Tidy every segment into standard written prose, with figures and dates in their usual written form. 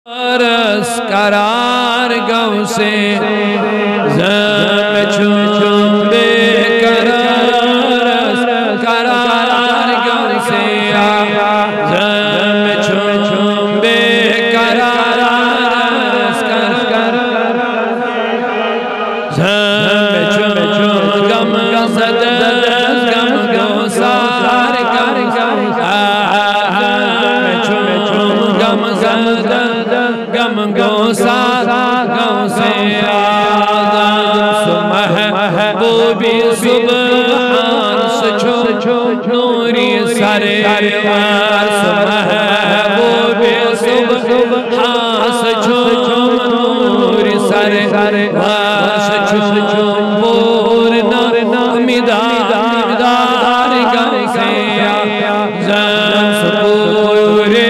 रस करार गौ से जम छुम बेकरार करार गौ से जम छुम बेकरार जम छुम गम सद गम गौ सार कर गम सद गम गौ से महबूबी सुबहान सचो नूरी सरे महबूबी सुबहान सचो नूरी सरे सचो पूर्ण मिदार गम से पूरे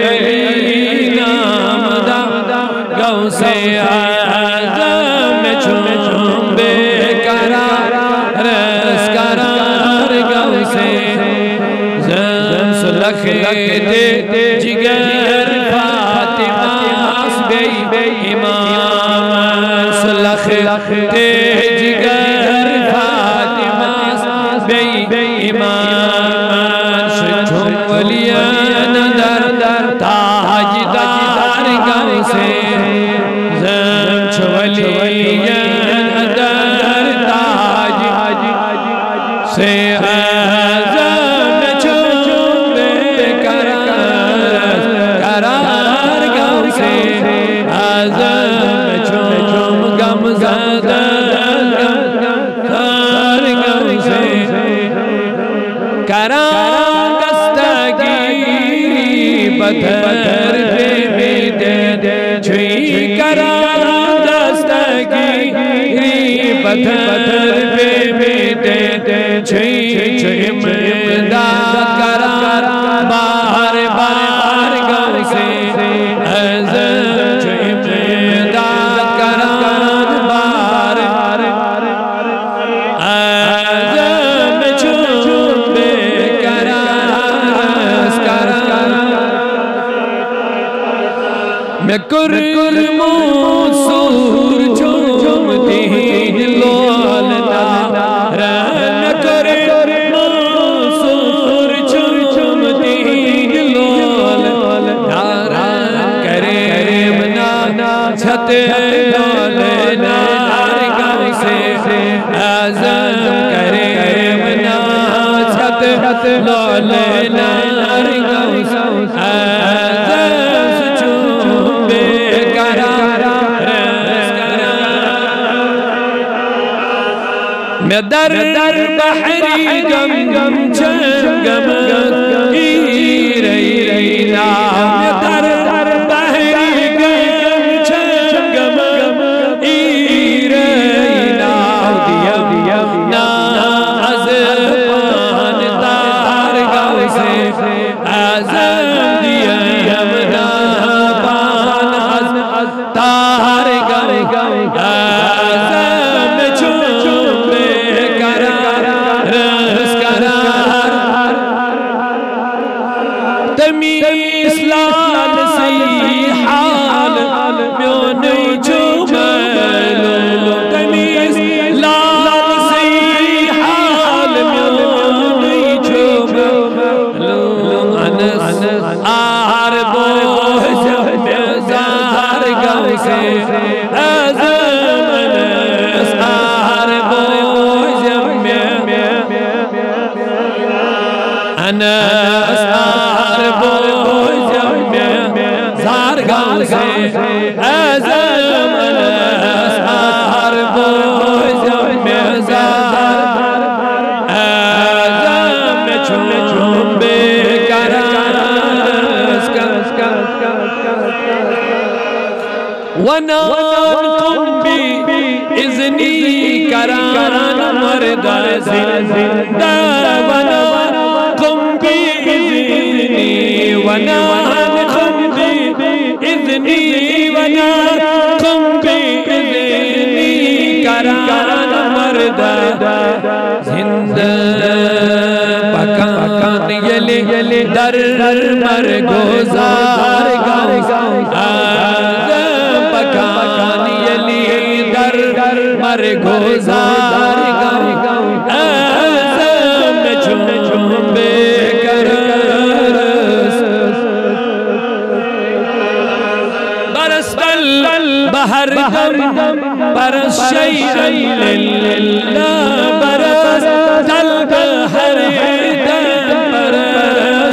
गौ से आज़म छुम बेकरार रस करार गौ से जम सुलख दे जिगर फातिमा बे इमाम सुलख दे जिगर फातिमा बे इमाम छुम वलिया दर ताजदार गौ से से आज़म छुम बेकरार करार गौ से आज़म छुम गम ज़दा करार गौ से करार दस्तगीरी पत्थर पे दे छुई करार दस्तगीरी पत्थर पे दे छुई इमदाद करार बार बार गौ से इमदाद करार बार आज़म छुम बेकरार करार मैं कुर्मसूर झूमती लोल छत नार गौ से आज़म करे मना छत नार गौ से आज़म छुम बेकरार मैं दर बहरी गम गम गम रहीना दर बहरी गम वनाकुम बि इज़नी करान मर्दा जिंदा वनाकुम बि इज़नी वनाकुम बि इज़नी वनाकुम बि इज़नी करान मर्दा जिंदा पकान यले दर मर गुज़ार गौ पर गुजार बहर दम बरस बरस तल बहर दम बरस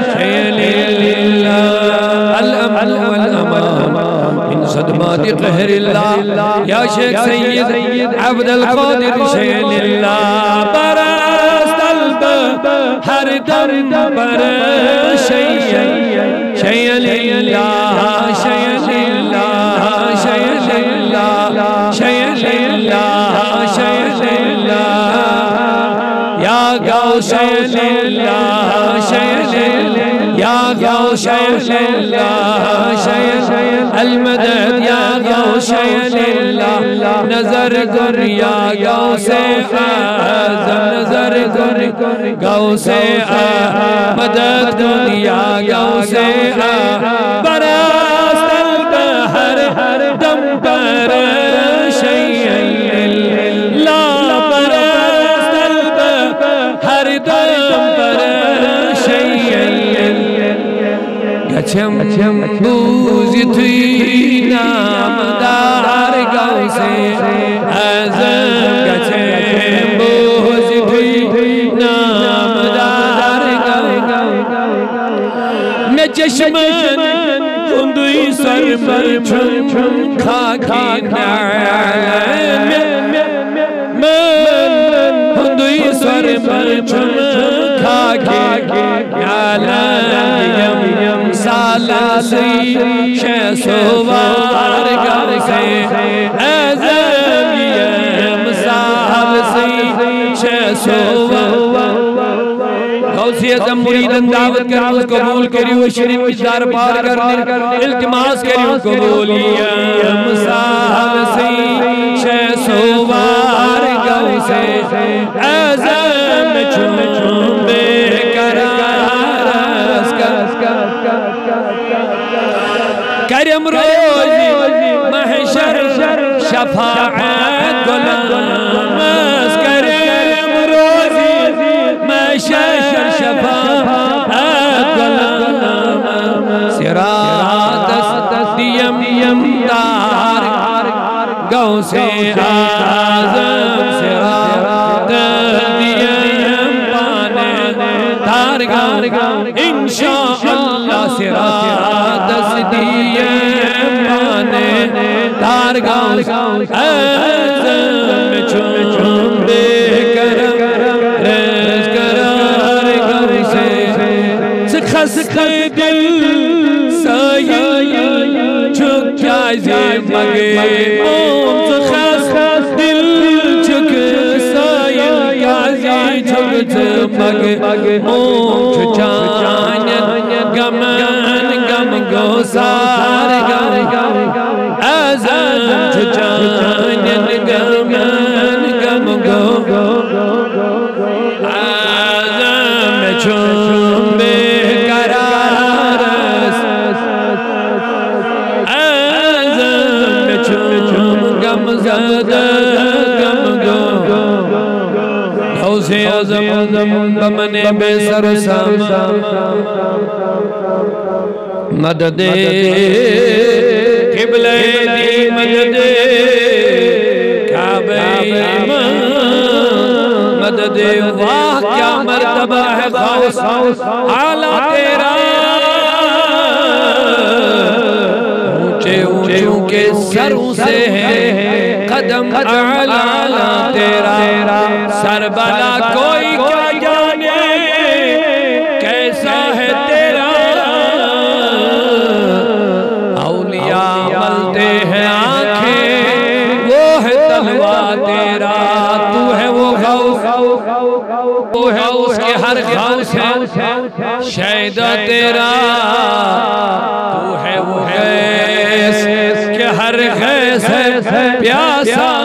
अल-अमन वल-अमान मिन सदमात कहरिल्लाह या शेख सैयद अब्दुल कादिर शैलिल्लाह बरस तल बहर दम बरस शैलिल्लाह या गौस या गौस अलमदद या गौस नजर गुर या गौस आज़म नजर गुर गौस मदद या गौस बरस हर दम पर शैला बरस हर दम पर गच्छम बूज़िथी नामदार गौसे आज़म गच्छम बूज़िथी नामदार मैं चश्मन हुंदुई सर पर छुम खाकी नाम हुंदुई सर पर छुम खाकी नाम सालसी शेसोवार गौसे आज़म यम सालसी शेसोवार गौसे आज़म मुरीदन दावत कर उसको कबूल करियो शरीफ मिज़दार पार करने इल्तिमास करियो कबूलियम सालसी शेसोवार गौसे आज़म छुम बेकरार करम रोज़ी महशर शफाअत गुलाम करम रोज़ी महशर शफाअत गुलाम सिरात दियम तार गौसे आज़म सिरात दियम पाने तार इंशाअल्लाह सिरात दियम पाने तार आज़म छुम बेकरार करार गौसे खस दिल सायल झुक जाए मगे खस दिल झुक सायल झुक मगे चान गमन गम गोसार आज़म चान गमन गम गो आज़म छुम बेकरार आज़म छुम गम ज़दा गम गो गौसे आज़म बमने बेसर सामा मदद क़िबले दी मदद काबे मदद वाह क्या मर्तबा है गौस आला तेरा ऊंचे ऊंचों के सरों से है कदम आला तेरा सरबला कोई क्या जाने कैसा है तेरा औलिया मलते हैं आंखें वो है तलवा तेरा तू है वो गौस वो है उसके हर गौस है शैदा तेरा तू है वो गैस के हर गैस है प्यासा